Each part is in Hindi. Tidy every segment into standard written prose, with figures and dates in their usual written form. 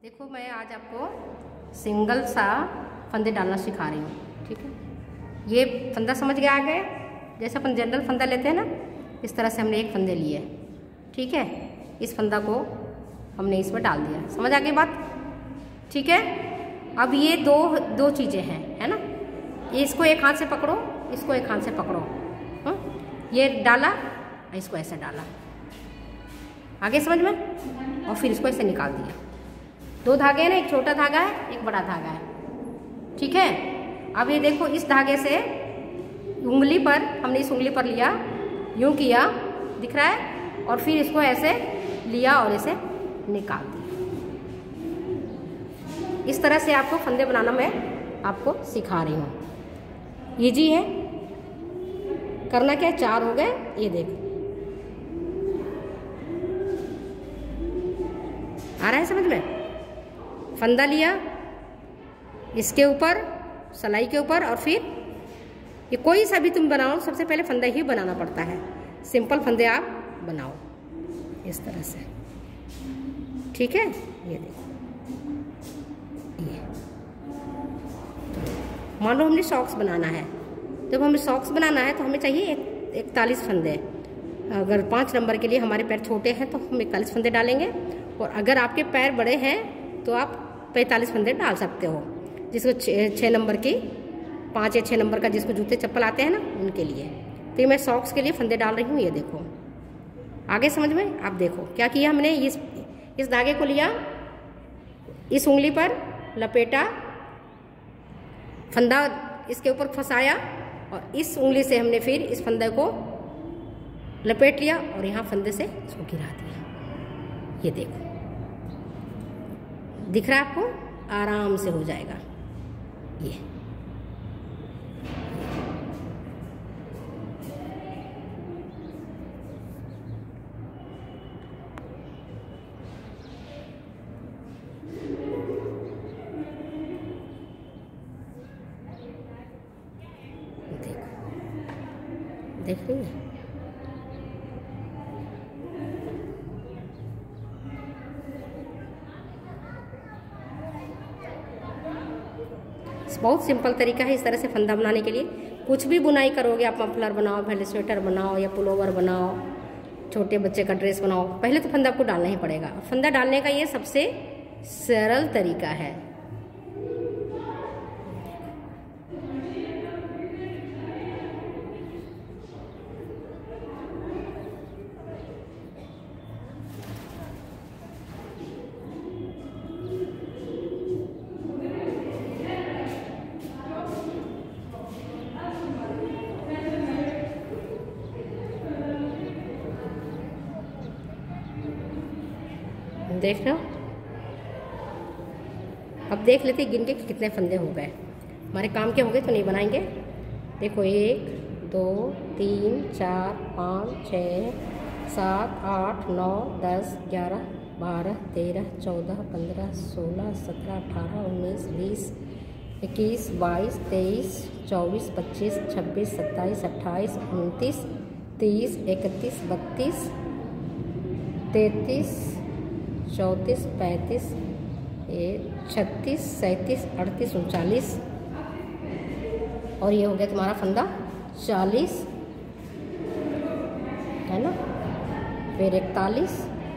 देखो मैं आज आपको सिंगल सा फंदे डालना सिखा रही हूँ। ठीक है, ये फंदा समझ गया आगे? जैसे अपन जनरल फंदा लेते हैं ना, इस तरह से हमने एक फंदे लिए। ठीक है, इस फंदा को हमने इसमें डाल दिया। समझ आ गई बात? ठीक है, अब ये दो चीज़ें हैं, है ना। इसको एक हाथ से पकड़ो, इसको एक हाथ से पकड़ो। ये डाला, इसको ऐसे डाला, आगे समझ में, और फिर इसको ऐसे निकाल दिया। दो धागे हैं ना, एक छोटा धागा है, एक बड़ा धागा है। ठीक है, अब ये देखो, इस धागे से उंगली पर, हमने इस उंगली पर लिया, यूं किया, दिख रहा है, और फिर इसको ऐसे लिया और इसे निकाल दिया। इस तरह से आपको फंदे बनाना मैं आपको सिखा रही हूँ। इजी है, करना क्या है, 4 हो गए, ये देखो आ रहा है समझ में। फंदा लिया, इसके ऊपर, सलाई के ऊपर, और फिर ये कोई सा भी तुम बनाओ, सबसे पहले फंदा ही बनाना पड़ता है। सिंपल फंदे आप बनाओ इस तरह से। ठीक है, ये देखो, ये मान लो हमने सॉक्स बनाना है। जब हमें सॉक्स बनाना है तो हमें चाहिए 41 फंदे। अगर 5 नंबर के लिए हमारे पैर छोटे हैं तो हम 41 फंदे डालेंगे, और अगर आपके पैर बड़े हैं तो आप 45 फंदे डाल सकते हो। जिसको 6 नंबर की, 5 या 6 नंबर का जिसको जूते चप्पल आते हैं ना, उनके लिए। तो ये मैं सॉक्स के लिए फंदे डाल रही हूँ। ये देखो, आगे समझ में? आप देखो क्या किया हमने, इस धागे को लिया, इस उंगली पर लपेटा, फंदा इसके ऊपर फंसाया, और इस उंगली से हमने फिर इस फंदे को लपेट लिया और यहाँ फंदे से इसको गिरा दिया। ये देखो, दिख रहा है आपको? आराम से हो जाएगा ये। देखो, देख रही है? बहुत सिंपल तरीका है इस तरह से फंदा बनाने के लिए। कुछ भी बुनाई करोगे आप, मफलर बनाओ, पहले स्वेटर बनाओ या पुलोवर बनाओ, छोटे बच्चे का ड्रेस बनाओ, पहले तो फंदा आपको डालना ही पड़ेगा। फंदा डालने का ये सबसे सरल तरीका है। देख रहे हो? अब देख लेते गिन के कितने फंदे हो गए। हमारे काम के हो गए तो नहीं बनाएंगे। देखो, 1 2 3 4 5 6 7 8 9 10 11 12 13 14 15 16 17 18 19 20 21 22 23 24 25 26 27 28 29 30 31 32 33 34 35 36 37 38 39, और ये हो गया तुम्हारा फंदा 40, है ना। फिर 41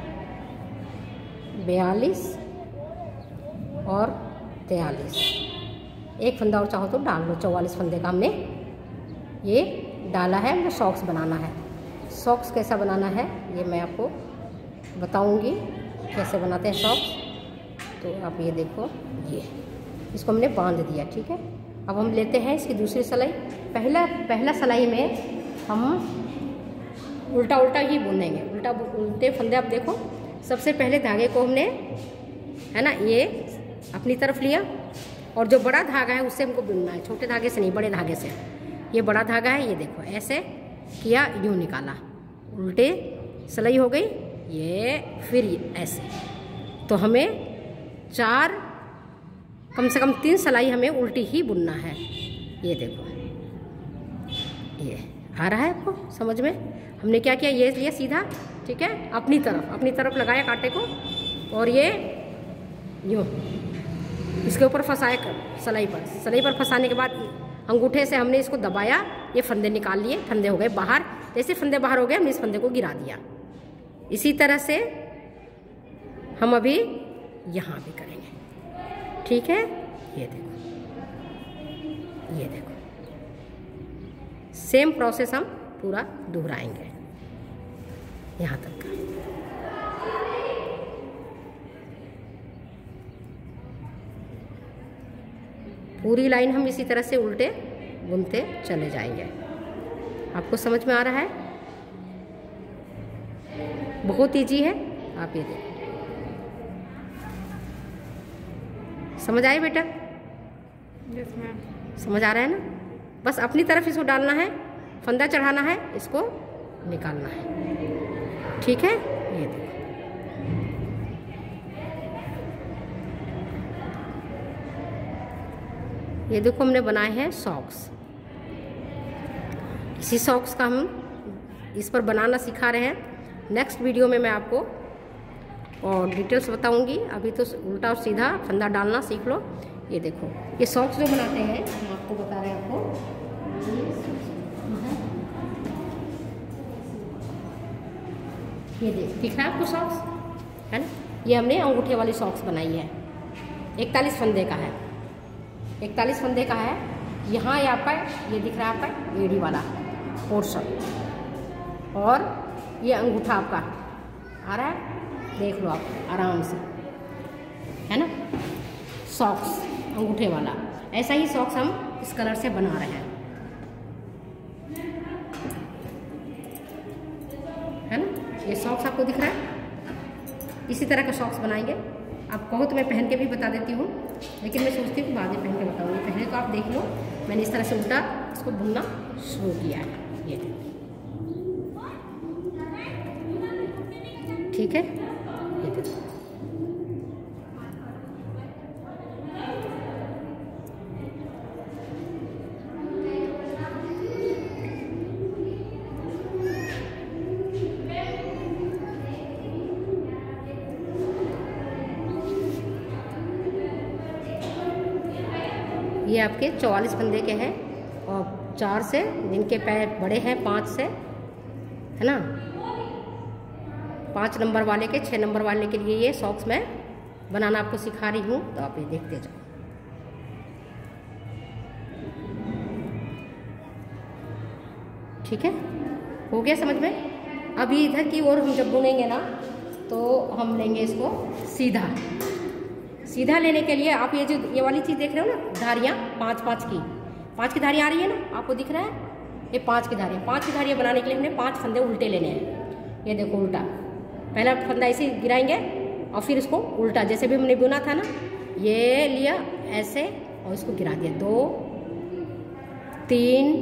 42 और 43। एक फंदा और चाहो तो डाल लो। 44 फंदे का हमने ये डाला है। हमें सॉक्स बनाना है। सॉक्स कैसा बनाना है ये मैं आपको बताऊंगी, कैसे बनाते हैं सॉक्स। तो आप ये देखो, ये इसको हमने बांध दिया। ठीक है, अब हम लेते हैं इसकी दूसरी सिलाई। पहला सिलाई में हम उल्टा ही बुनेंगे। उल्टे फंदे आप देखो, सबसे पहले धागे को हमने, है ना, ये अपनी तरफ लिया, और जो बड़ा धागा है उससे हमको बुनना है, छोटे धागे से नहीं, बड़े धागे से। ये बड़ा धागा है, ये देखो ऐसे किया, यूँ निकाला, उल्टे सिलाई हो गई। ये फिर ऐसे, तो हमें 4, कम से कम 3 सिलाई हमें उल्टी ही बुनना है। ये देखो, ये आ रहा है आपको समझ में? हमने क्या किया, ये लिया सीधा, ठीक है, अपनी तरफ लगाया कांटे को, और ये यूँ इसके ऊपर फंसाया कर सलाई पर फंसाने के बाद अंगूठे से हमने इसको दबाया, ये फंदे निकाल लिए, फंदे हो गए बाहर। जैसे फंदे बाहर हो गए हमने इस फंदे को गिरा दिया। इसी तरह से हम अभी यहाँ भी करेंगे, ठीक है। ये देखो सेम प्रोसेस हम पूरा दोहराएंगे यहाँ तक का। पूरी लाइन हम इसी तरह से उल्टे बुनते चले जाएंगे। आपको समझ में आ रहा है? बहुत इजी है, आप ये देखो। समझ आए बेटा? Yes ma'am. समझ आ रहा है ना? बस अपनी तरफ इसको डालना है, फंदा चढ़ाना है, इसको निकालना है, ठीक है। ये देखो ये देखो हमने बनाए हैं सॉक्स। इसी सॉक्स का हम इस पर बनाना सिखा रहे हैं। नेक्स्ट वीडियो में मैं आपको और डिटेल्स बताऊंगी। अभी तो उल्टा और सीधा फंदा डालना सीख लो। ये देखो ये सॉक्स जो बनाते हैं हम आपको बता रहे हैं आपको। ये दिख रहा है आपको सॉक्स, है ना? ये हमने अंगूठे वाली सॉक्स बनाई है। 41 फंदे का है, 41 फंदे का है। यहाँ ये आपका ये दिख रहा है आपका एड़ी वाला पोर्शन, और ये अंगूठा आपका आ रहा है, देख लो आप आराम से, है ना? सॉक्स अंगूठे वाला। ऐसा ही सॉक्स हम इस कलर से बना रहे हैं, है ना? ये सॉक्स आपको दिख रहा है। इसी तरह का सॉक्स बनाएंगे। आप कहो तो मैं पहन के भी बता देती हूँ, लेकिन मैं सोचती हूँ बाद में पहन के बताऊँगी। पहले तो आप देख लो, मैंने इस तरह से उल्टा इसको बुनना शुरू किया है। ये ठीक है। ये देखो ये आपके 44 फंदे के हैं, और 4 से जिनके पैर बड़े हैं 5 से, है ना? 5 नंबर वाले के 6 नंबर वाले के लिए ये सॉक्स मैं बनाना आपको सिखा रही हूँ, तो आप ये देखते जाओ। ठीक है, हो गया समझ में? अभी इधर की ओर हम जब बुनेंगे ना, तो हम लेंगे इसको सीधा। सीधा लेने के लिए आप ये वाली चीज़ देख रहे हो ना, धारियाँ 5 की धारियाँ आ रही है ना, आपको दिख रहा है? ये 5 की धारियाँ बनाने के लिए हमने 5 फंदे उल्टे लेने हैं। ये देखो उल्टा, पहला फंदा ऐसे गिराएंगे और फिर इसको उल्टा, जैसे भी हमने बुना था ना, ये लिया ऐसे और इसको गिरा दिया। 2 3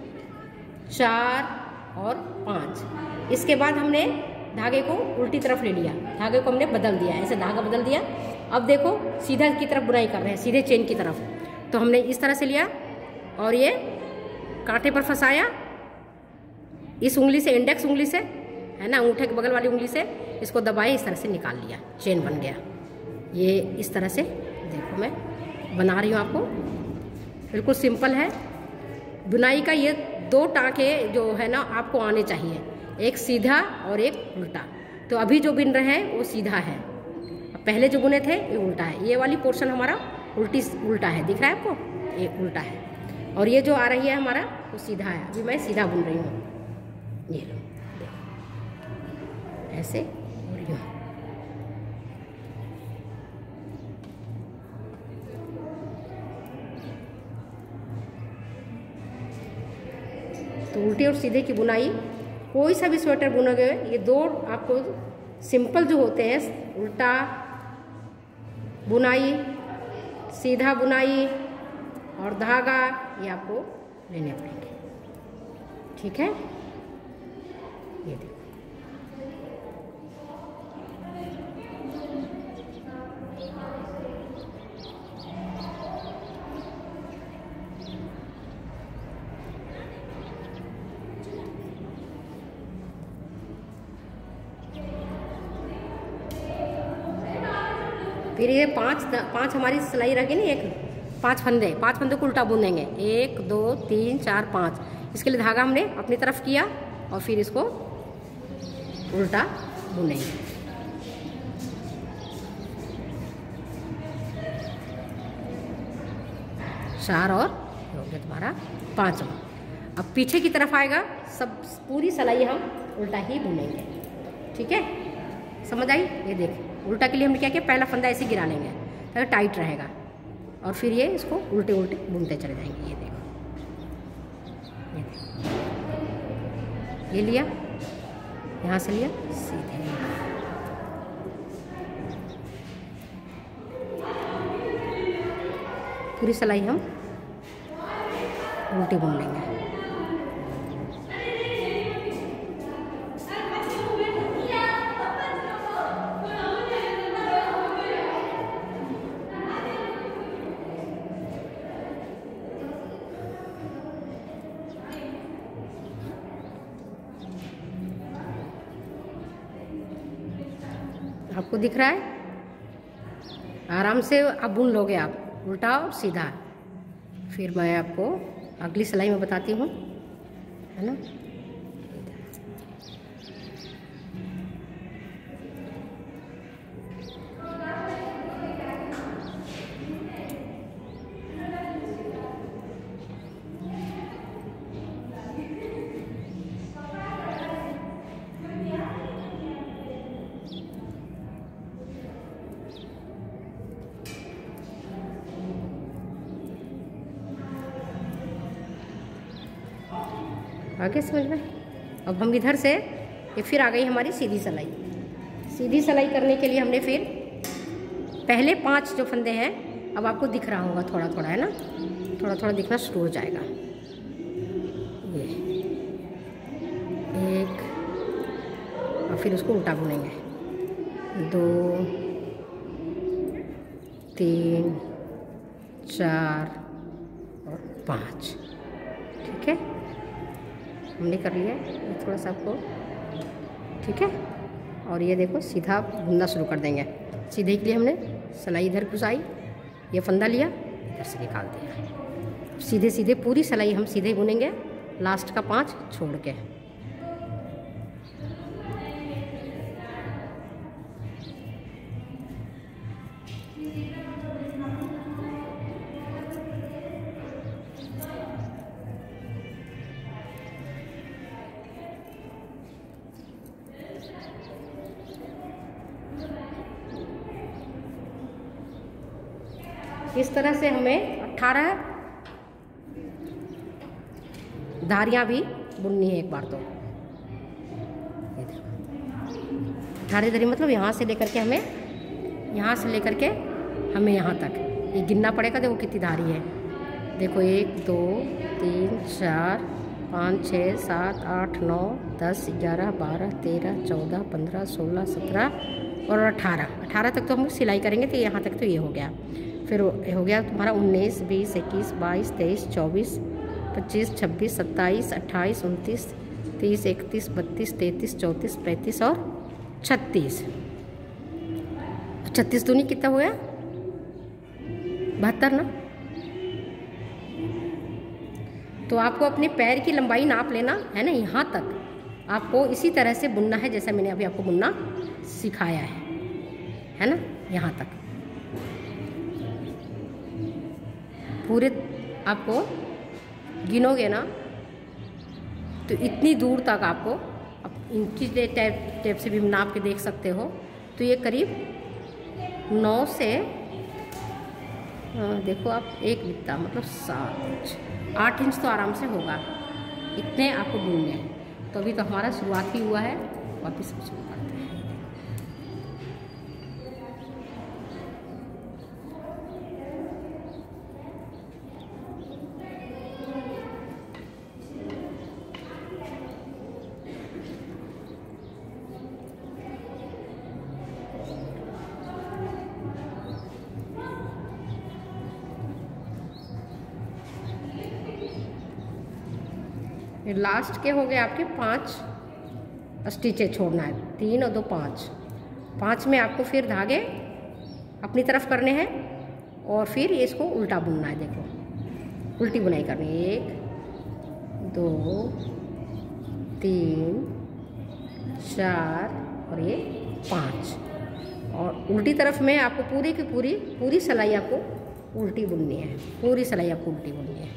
4 और 5। इसके बाद हमने धागे को उल्टी तरफ ले लिया, धागे को हमने बदल दिया, ऐसे धागा बदल दिया। अब देखो सीधा की तरफ बुनाई कर रहे हैं, सीधे चेन की तरफ। तो हमने इस तरह से लिया और ये कांटे पर फंसाया, इस उंगली से, इंडेक्स उंगली से, है ना, अंगूठे के बगल वाली उंगली से इसको दबाए, इस तरह से निकाल लिया, चेन बन गया। ये इस तरह से देखो मैं बना रही हूँ आपको, बिल्कुल सिंपल है। बुनाई का ये 2 टाँके जो है ना आपको आने चाहिए, एक सीधा और एक उल्टा। तो अभी जो बुन रहे हैं वो सीधा है, पहले जो बुने थे ये उल्टा है। ये वाली पोर्शन हमारा उल्टा है, दिख रहा है आपको? ये उल्टा है, और ये जो आ रही है हमारा वो सीधा है। अभी मैं सीधा बुन रही हूँ, ये लो देखो ऐसे और यूँ। तो उल्टे और सीधे की बुनाई, कोई सा भी स्वेटर बुनोगे, ये 2 आपको सिंपल जो होते हैं, उल्टा बुनाई, सीधा बुनाई और धागा, ये आपको लेने पड़ेंगे। ठीक है, ये देखो फिर ये पाँच हमारी सिलाई रह गई ना, एक 5 फंदे को उल्टा बुनेंगे। 1 2 3 4 5। इसके लिए धागा हमने अपनी तरफ किया और फिर इसको उल्टा बुनेंगे। चार और हो गया तुम्हारा 5। अब पीछे की तरफ आएगा, सब पूरी सिलाई हम उल्टा ही बुनेंगे। ठीक है, समझ आई? ये देख, उल्टा के लिए हमने क्या किया, पहला फंदा ऐसे गिरा लेंगे ताकि टाइट रहेगा और फिर ये इसको उल्टे उल्टे बुनते चले जाएंगे। ये देखो, ये लिया, यहाँ से लिया, सीधे पूरी सिलाई हम उल्टी बुन लेंगे। आपको दिख रहा है? आराम से अब बुन लोगे आप उल्टा और सीधा। फिर मैं आपको अगली सिलाई में बताती हूँ, है ना। आगे समझ में? अब हम इधर से ये फिर आ गई हमारी सीधी सिलाई। सीधी सिलाई करने के लिए हमने फिर पहले 5 जो फंदे हैं, अब आपको दिख रहा होगा थोड़ा थोड़ा, है ना, थोड़ा थोड़ा दिखना शुरू हो जाएगा। ये 1 और फिर उसको उल्टा बुनेंगे। 2 3 4 और 5। ठीक है, हमने कर लिया ये थोड़ा सा आपको। ठीक है, और ये देखो सीधा बुनना शुरू कर देंगे। सीधे के लिए हमने सिलाई इधर घुसाई, ये फंदा लिया, इधर से निकाल दिया। सीधे सीधे पूरी सिलाई हम सीधे बुनेंगे, लास्ट का 5 छोड़ के। इस तरह से हमें 18 धारियां भी बुननी है एक बार। तो ये देखो 18 धारी मतलब यहाँ से लेकर के हमें यहाँ तक ये गिनना पड़ेगा। देखो कितनी धारी है, देखो 1 2 3 4 5 6 7 8 9 10 11 12 13 14 15 16 17 और 18 तक तो हम सिलाई करेंगे। तो यहाँ तक तो ये हो गया। फिर हो गया तुम्हारा 19 20 21 22 23 24 25 26 27 28 29 30 31 32 33 34 35 और 36। 36 दूनी कितना हुआ? 72 ना। तो आपको अपने पैर की लंबाई नाप लेना है ना। यहाँ तक आपको इसी तरह से बुनना है जैसा मैंने अभी आपको बुनना सिखाया है ना। यहाँ तक पूरे आपको गिनोगे ना तो इतनी दूर तक आपको, अब इंची टेप से भी नाप के देख सकते हो। तो ये करीब 9 से देखो आप 1 बित्ता मतलब 7 इंच 8 इंच तो आराम से होगा। इतने आपको बुनने हैं। तो अभी तो हमारा शुरुआत ही हुआ है, वापस शुरू करते हैं। लास्ट के हो गए आपके 5 स्टिचें छोड़ना है, 3 और 2 5 में आपको फिर धागे अपनी तरफ करने हैं और फिर इसको उल्टा बुनना है। देखो उल्टी बुनाई करनी है, 1 2 3 4 और ये 5। और उल्टी तरफ में आपको पूरी की पूरी सिलाई आपको उल्टी बुननी है, पूरी सिलाई आपको उल्टी बुननी है।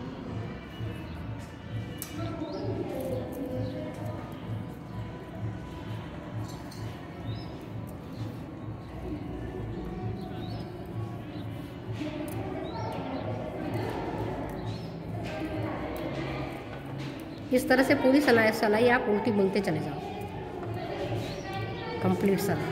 इस तरह से पूरी सिलाई आप उल्टी बुनते चले जाओ, कंप्लीट सिलाई।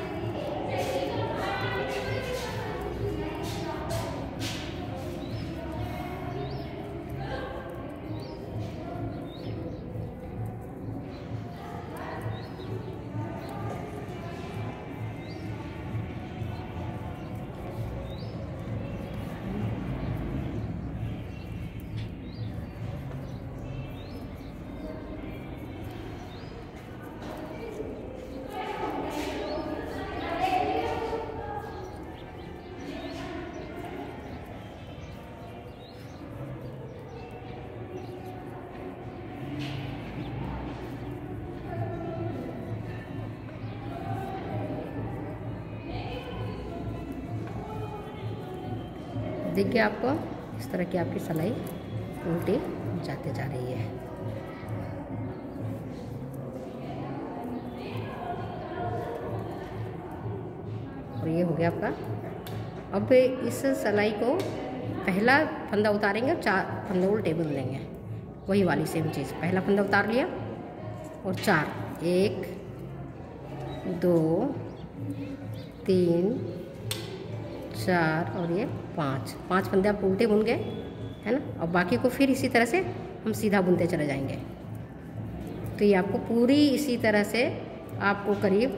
दिख गया आपको, इस तरह की आपकी सिलाई उल्टी जाते जा रही है। और ये हो गया आपका। अब इस सिलाई को पहला फंदा उतारेंगे, 4 फंदे उल्टे बुन लेंगे, वही वाली सेम चीज़। पहला फंदा उतार लिया और 4, 1 2 3 4 और ये 5 फंदे आप उल्टे बुन गए, है ना। और बाकी को फिर इसी तरह से हम सीधा बुनते चले जाएंगे। तो ये आपको पूरी इसी तरह से आपको करीब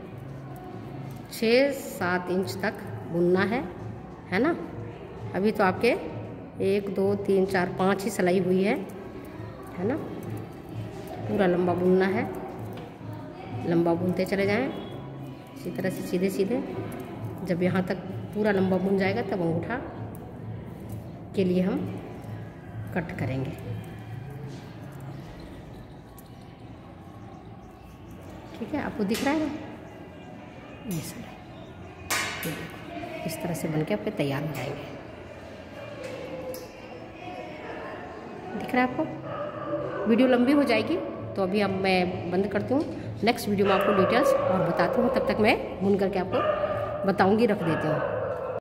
6-7 इंच तक बुनना है ना। अभी तो आपके 1 2 3 4 5 ही सिलाई हुई है ना। पूरा लंबा बुनना है, लंबा बुनते चले जाएं इसी तरह से सीधे सीधे। जब यहाँ तक पूरा लंबा बुन जाएगा तब अंगूठा के लिए हम कट करेंगे। ठीक है, आपको दिख रहा है ना ये सिलाई, इस तरह से बनके आपके तैयार हो जाएंगे। दिख रहा है आपको। वीडियो लंबी हो जाएगी तो अभी अब मैं बंद करती हूँ। नेक्स्ट वीडियो में आपको डिटेल्स और बताती हूँ। तब तक मैं बुन करके आपको बताऊँगी, रख देती हूँ।